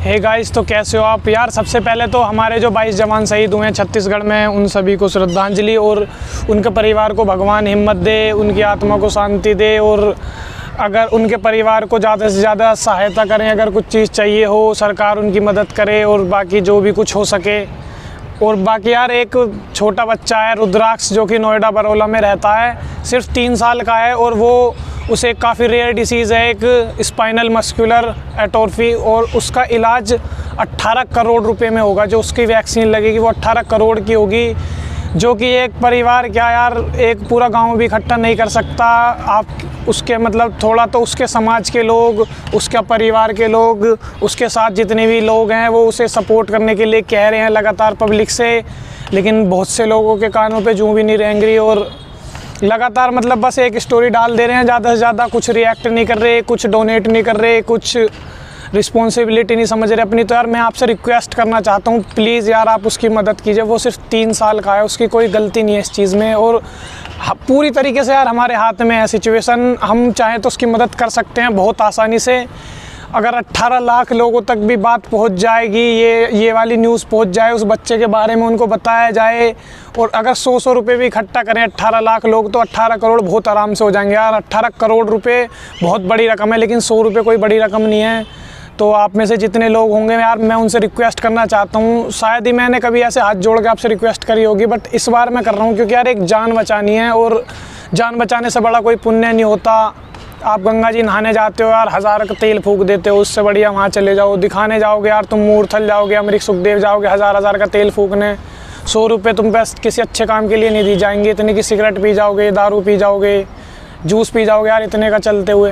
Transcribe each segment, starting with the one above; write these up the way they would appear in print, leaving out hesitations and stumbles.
Hey guys, तो कैसे हो आप यार। सबसे पहले तो हमारे जो 22 जवान शहीद हुए हैं छत्तीसगढ़ में, उन सभी को श्रद्धांजलि और उनके परिवार को भगवान हिम्मत दे, उनकी आत्मा को शांति दे। और अगर उनके परिवार को ज़्यादा से ज़्यादा सहायता करें, अगर कुछ चीज़ चाहिए हो सरकार उनकी मदद करे, और बाकी जो भी कुछ हो सके। और बाकी यार एक छोटा बच्चा है रुद्राक्ष, जो कि नोएडा बरौला में रहता है, सिर्फ 3 साल का है, और वो उसे काफ़ी रेयर डिसीज़ है, एक स्पाइनल मस्कुलर एट्रोफी, और उसका इलाज 18 करोड़ रुपए में होगा। जो उसकी वैक्सीन लगेगी वो 18 करोड़ की होगी, जो कि एक परिवार क्या यार, एक पूरा गांव भी इकट्ठा नहीं कर सकता। आप उसके मतलब थोड़ा तो उसके समाज के लोग, उसका परिवार के लोग, उसके साथ जितने भी लोग हैं वो उसे सपोर्ट करने के लिए कह रहे हैं लगातार पब्लिक से, लेकिन बहुत से लोगों के कानों पे जूं भी नहीं रेंग रही, और लगातार मतलब बस एक स्टोरी डाल दे रहे हैं, ज़्यादा से ज़्यादा कुछ रिएक्ट नहीं कर रहे, कुछ डोनेट नहीं कर रहे, कुछ रिस्पॉन्सिबिलिटी नहीं समझ रहे अपनी। तो यार मैं आपसे रिक्वेस्ट करना चाहता हूँ, प्लीज़ यार आप उसकी मदद कीजिए। वो सिर्फ 3 साल का है, उसकी कोई गलती नहीं है इस चीज़ में, और पूरी तरीके से यार हमारे हाथ में है सिचुएशन। हम चाहें तो उसकी मदद कर सकते हैं बहुत आसानी से। अगर 18 लाख लोगों तक भी बात पहुंच जाएगी, ये वाली न्यूज़ पहुंच जाए, उस बच्चे के बारे में उनको बताया जाए, और अगर 100 रुपये भी इकट्ठा करें 18 लाख लोग, तो 18 करोड़ बहुत आराम से हो जाएंगे यार। 18 करोड़ रुपए बहुत बड़ी रकम है, लेकिन 100 रुपये कोई बड़ी रकम नहीं है। तो आप में से जितने लोग होंगे यार, मैं उनसे रिक्वेस्ट करना चाहता हूँ। शायद ही मैंने कभी ऐसे हाथ जोड़ के आपसे रिक्वेस्ट करी होगी, बट इस बार मैं कर रहा हूँ, क्योंकि यार एक जान बचानी है, और जान बचाने से बड़ा कोई पुण्य नहीं होता। आप गंगा जी नहाने जाते हो यार, 1000 का तेल फूंक देते हो, उससे बढ़िया वहाँ चले जाओ। दिखाने जाओगे यार, तुम मूर्थल जाओगे, अमरीक सुखदेव जाओगे, 1000 का तेल फूकने, 100 रुपये तुम बस किसी अच्छे काम के लिए नहीं दी जाएंगे। इतने की सिगरेट पी जाओगे, दारू पी जाओगे, जूस पी जाओगे यार इतने का चलते हुए।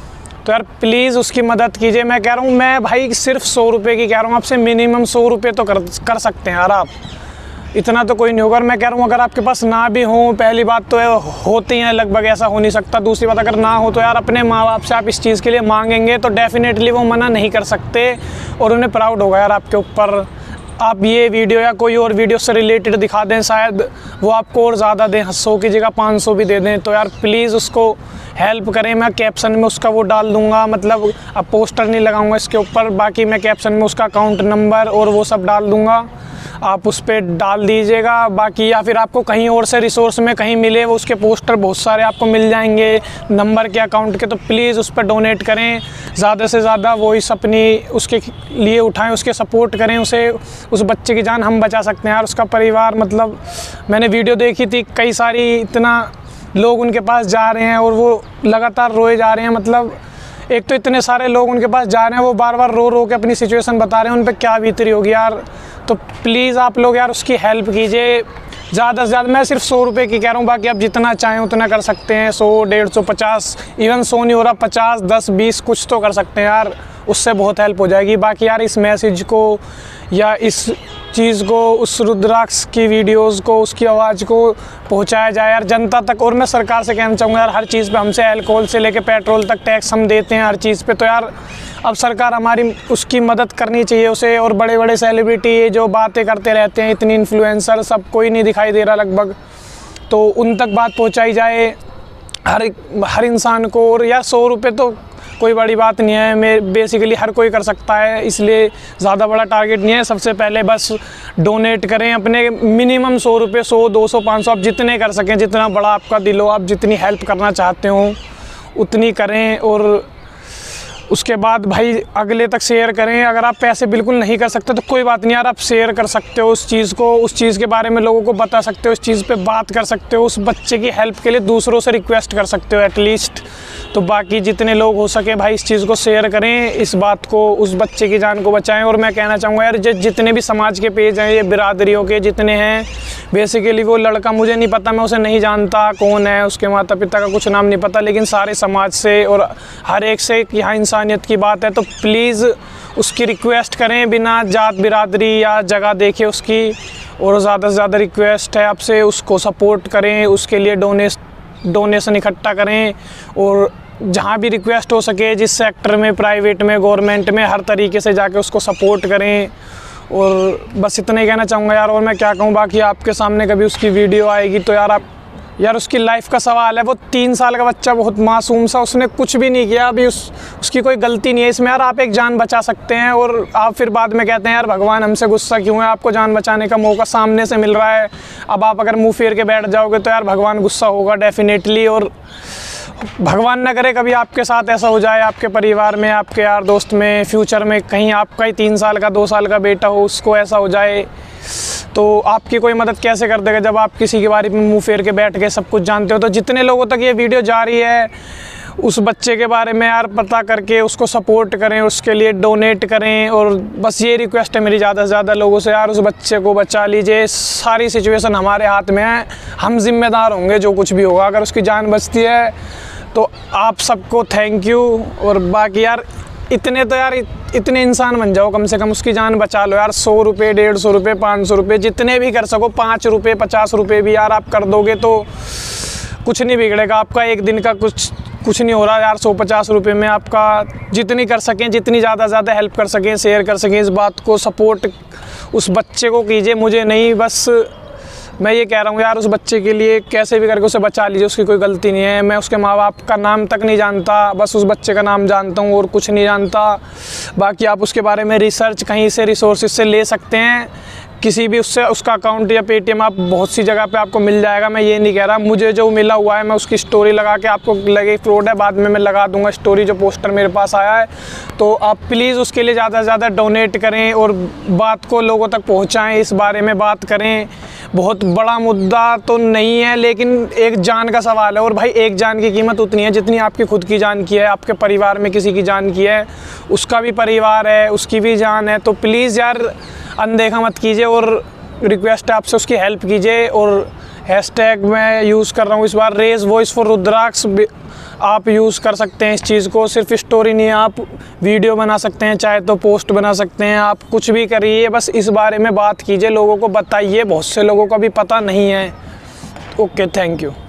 तो यार प्लीज़ उसकी मदद कीजिए। मैं कह रहा हूँ, मैं भाई सिर्फ 100 रुपये की कह रहा हूँ आपसे, मिनिमम 100 रुपये तो कर सकते हैं यार आप। इतना तो कोई नहीं होगा। और मैं कह रहा हूँ अगर आपके पास ना भी हो, पहली बात तो होती हैं लगभग, ऐसा हो नहीं सकता। दूसरी बात, अगर ना हो तो यार अपने माँ बाप से आप इस चीज़ के लिए मांगेंगे तो डेफिनेटली वो मना नहीं कर सकते, और उन्हें प्राउड होगा यार आपके ऊपर। आप ये वीडियो या कोई और वीडियो से रिलेटेड दिखा दें, शायद वो आपको और ज़्यादा दें, 100 की जगह 500 भी दे दें। तो यार प्लीज़ उसको हेल्प करें। मैं कैप्शन में उसका वो डाल दूंगा, मतलब अब पोस्टर नहीं लगाऊंगा इसके ऊपर, बाकी मैं कैप्शन में उसका अकाउंट नंबर और वो सब डाल दूंगा, आप उस पर डाल दीजिएगा। बाकी या फिर आपको कहीं और से रिसोर्स में कहीं मिले, वो उसके पोस्टर बहुत सारे आपको मिल जाएंगे नंबर के, अकाउंट के, तो प्लीज़ उस पर डोनेट करें। ज़्यादा से ज़्यादा वॉइस अपनी उसके लिए उठाएं, उसके सपोर्ट करें, उसे, उस बच्चे की जान हम बचा सकते हैं यार। उसका परिवार, मतलब मैंने वीडियो देखी थी, कई सारी इतना लोग उनके पास जा रहे हैं और वो लगातार रोए जा रहे हैं। मतलब एक तो इतने सारे लोग उनके पास जा रहे हैं, वो बार बार रो रो के अपनी सिचुएशन बता रहे हैं, उन पर क्या बीतरी होगी यार। तो प्लीज़ आप लोग यार उसकी हेल्प कीजिए ज़्यादा से ज़्यादा। मैं सिर्फ 100 रुपये की कह रहा हूँ, बाकी आप जितना चाहें उतना कर सकते हैं। 100, 150, 50, इवन 100 नहीं हो रहा, 50, 10, 20 कुछ तो कर सकते हैं यार, उससे बहुत हेल्प हो जाएगी। बाकी यार इस मैसेज को या इस चीज़ को, उस रुद्राक्ष की वीडियोस को, उसकी आवाज़ को पहुंचाया जाए यार जनता तक। और मैं सरकार से कहना चाहूँगा यार, हर चीज़ पे हमसे अल्कोहल से लेके पेट्रोल तक टैक्स हम देते हैं हर चीज़ पे। तो यार अब सरकार हमारी उसकी मदद करनी चाहिए उसे। और बड़े बड़े सेलिब्रिटी जो बातें करते रहते हैं, इतनी इन्फ्लुएंसर, सब कोई नहीं दिखाई दे रहा लगभग, तो उन तक बात पहुँचाई जाए हर इंसान को। और यार 100 रुपये तो कोई बड़ी बात नहीं है, मैं बेसिकली हर कोई कर सकता है, इसलिए ज़्यादा बड़ा टारगेट नहीं है। सबसे पहले बस डोनेट करें अपने मिनिमम 100 रुपये, 100, 200, 500 आप जितने कर सकें, जितना बड़ा आपका दिल हो, आप जितनी हेल्प करना चाहते हो उतनी करें। और उसके बाद भाई अगले तक शेयर करें। अगर आप पैसे बिल्कुल नहीं कर सकते तो कोई बात नहीं यार, आप शेयर कर सकते हो उस चीज़ को, उस चीज़ के बारे में लोगों को बता सकते हो, उस चीज़ पे बात कर सकते हो, उस बच्चे की हेल्प के लिए दूसरों से रिक्वेस्ट कर सकते हो एटलीस्ट। तो बाकी जितने लोग हो सके भाई इस चीज़ को शेयर करें, इस बात को, उस बच्चे की जान को बचाएं। और मैं कहना चाहूँगा यार, जितने भी समाज के पेज हैं, ये बिरादरियों के जितने हैं, बेसिकली वो लड़का मुझे नहीं पता, मैं उसे नहीं जानता कौन है, उसके माता पिता का कुछ नाम नहीं पता, लेकिन सारे समाज से और हर एक से कि हाँ इंसानियत की बात है, तो प्लीज़ उसकी रिक्वेस्ट करें बिना जात बिरादरी या जगह देखे उसकी। और ज़्यादा से ज़्यादा रिक्वेस्ट है आपसे, उसको सपोर्ट करें, उसके लिए डोनेशन इकट्ठा करें। और जहाँ भी रिक्वेस्ट हो सके, जिस सेक्टर में, प्राइवेट में, गवर्नमेंट में, हर तरीके से जाके उसको सपोर्ट करें। और बस इतना ही कहना चाहूँगा यार। और मैं क्या कहूँ, बाकी आपके सामने कभी उसकी वीडियो आएगी तो यार आप यार उसकी लाइफ का सवाल है। वो 3 साल का बच्चा, बहुत मासूम सा, उसने कुछ भी नहीं किया, अभी उसकी कोई गलती नहीं है इसमें। यार आप एक जान बचा सकते हैं और आप फिर बाद में कहते हैं यार भगवान हमसे गुस्सा क्यों है, आपको जान बचाने का मौका सामने से मिल रहा है, अब आप अगर मुंह फेर के बैठ जाओगे तो यार भगवान गुस्सा होगा डेफिनेटली। और भगवान न करे कभी आपके साथ ऐसा हो जाए, आपके परिवार में, आपके यार दोस्त में, फ्यूचर में कहीं आपका ही 3 साल का 2 साल का बेटा हो, उसको ऐसा हो जाए तो आपकी कोई मदद कैसे कर देगा जब आप किसी के बारे में मुंह फेर के बैठ के सब कुछ जानते हो। तो जितने लोगों तक ये वीडियो जा रही है उस बच्चे के बारे में यार पता करके उसको सपोर्ट करें, उसके लिए डोनेट करें। और बस ये रिक्वेस्ट है मेरी ज़्यादा से ज़्यादा लोगों से, यार उस बच्चे को बचा लीजिए। सारी सिचुएशन हमारे हाथ में है, हम जिम्मेदार होंगे जो कुछ भी होगा। अगर उसकी जान बचती है तो आप सबको थैंक यू। और बाकी यार इतने इंसान बन जाओ, कम से कम उसकी जान बचा लो यार। 100 रुपये, 150 रुपये, 500 रुपये, जितने भी कर सको, 5 रुपये, 50 रुपये भी यार आप कर दोगे तो कुछ नहीं बिगड़ेगा आपका। एक दिन का कुछ नहीं हो रहा यार। 150 रुपये में आपका जितनी कर सकें, जितनी ज़्यादा से ज़्यादा हेल्प कर सकें, शेयर कर सकें इस बात को, सपोर्ट उस बच्चे को कीजिए, मुझे नहीं। बस मैं ये कह रहा हूँ यार उस बच्चे के लिए कैसे भी करके उसे बचा लीजिए, उसकी कोई गलती नहीं है। मैं उसके माँ बाप का नाम तक नहीं जानता, बस उस बच्चे का नाम जानता हूँ और कुछ नहीं जानता। बाकी आप उसके बारे में रिसर्च कहीं से, रिसोर्सेज से ले सकते हैं, किसी भी उसका अकाउंट या पेटीएम आप बहुत सी जगह पे आपको मिल जाएगा। मैं ये नहीं कह रहा, मुझे जो मिला हुआ है मैं उसकी स्टोरी लगा के, आपको लगे फ्रॉड है बाद में मैं लगा दूंगा स्टोरी, जो पोस्टर मेरे पास आया है। तो आप प्लीज़ उसके लिए ज़्यादा से ज़्यादा डोनेट करें और बात को लोगों तक पहुँचाएँ, इस बारे में बात करें। बहुत बड़ा मुद्दा तो नहीं है लेकिन एक जान का सवाल है, और भाई एक जान की कीमत उतनी है जितनी आपकी खुद की जान की है। आपके परिवार में किसी की जान की है, उसका भी परिवार है, उसकी भी जान है। तो प्लीज़ यार अनदेखा मत कीजिए और रिक्वेस्ट है आपसे उसकी हेल्प कीजिए। और हैशटैग मैं यूज़ कर रहा हूँ इस बार, रेज वॉइस फॉर रुद्राक्ष, आप यूज़ कर सकते हैं इस चीज़ को। सिर्फ स्टोरी नहीं है, आप वीडियो बना सकते हैं, चाहे तो पोस्ट बना सकते हैं, आप कुछ भी करिए, बस इस बारे में बात कीजिए, लोगों को बताइए, बहुत से लोगों को भी पता नहीं है। Okay, thank you.